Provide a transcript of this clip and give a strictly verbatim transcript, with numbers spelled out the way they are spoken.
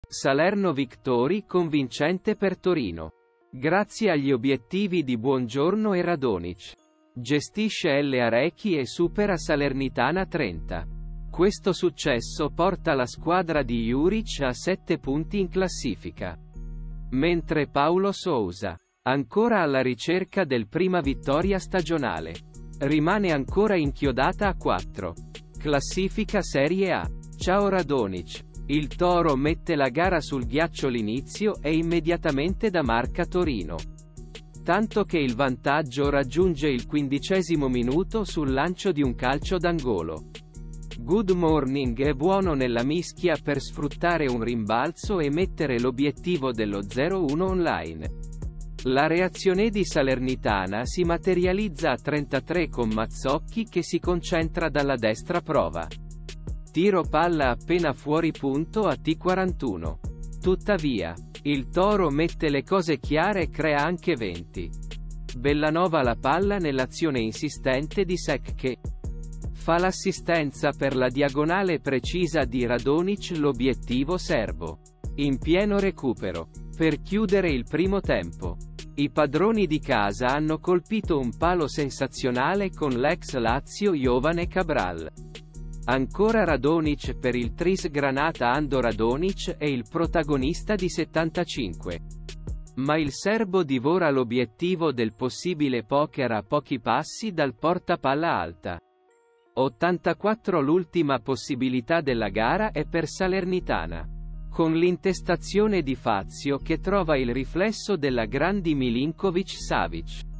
Salerno Victory convincente per Torino. Grazie agli obiettivi di Buongiorno e Radonic. Gestisce L Arechi e supera Salernitana trenta. Questo successo porta la squadra di Juric a sette punti in classifica. Mentre Paulo Sousa, ancora alla ricerca del prima vittoria stagionale, rimane ancora inchiodata a quattro. Classifica Serie A. Ciao Radonic. Il Toro mette la gara sul ghiaccio all'inizio e immediatamente da marca Torino. Tanto che il vantaggio raggiunge il quindicesimo minuto sul lancio di un calcio d'angolo. Good Morning è buono nella mischia per sfruttare un rimbalzo e mettere l'obiettivo dello zero uno online. La reazione di Salernitana si materializza a trentatré con Mazzocchi che si concentra dalla destra prova. Tiro palla appena fuori punto a T quarantuno. Tuttavia, il Toro mette le cose chiare e crea anche venti. Bellanova la palla nell'azione insistente di Sec che fa l'assistenza per la diagonale precisa di Radonic, l'obiettivo serbo. In pieno recupero. Per chiudere il primo tempo. I padroni di casa hanno colpito un palo sensazionale con l'ex Lazio Jovane Cabral. Ancora Radonic per il tris Granata. Ando Radonic è il protagonista di settantacinque. Ma il serbo divora l'obiettivo del possibile poker a pochi passi dal portapalla alta. ottantaquattro. L'ultima possibilità della gara è per Salernitana. Con l'intestazione di Fazio che trova il riflesso della grandi Milinkovic-Savic.